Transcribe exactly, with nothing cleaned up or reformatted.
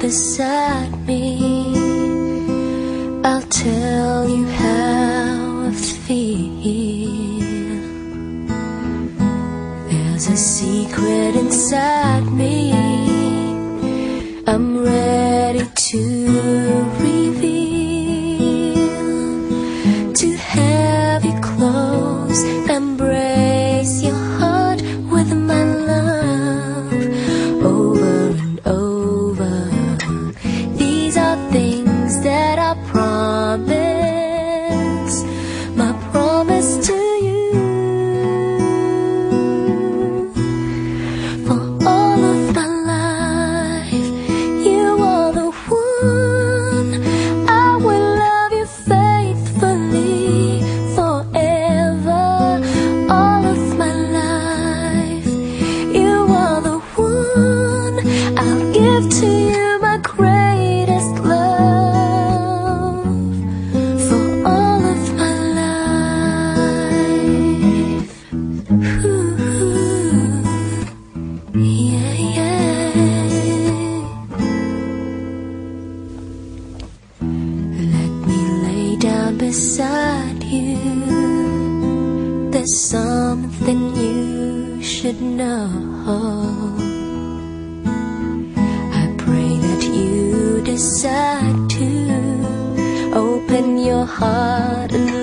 beside me, I'll tell you how I feel. There's a secret inside me I'm ready to reveal. To have you close, embrace your heart with my love over and over. These are things that I promise, my promise to you. For all of my life, you are the one. I will love you faithfully forever. All of my life, you are the one. I'll give to you my greatest love. For all of my life. Ooh, yeah, yeah. Let me lay down beside you. There's something you should know. I pray that you decide to open your heart and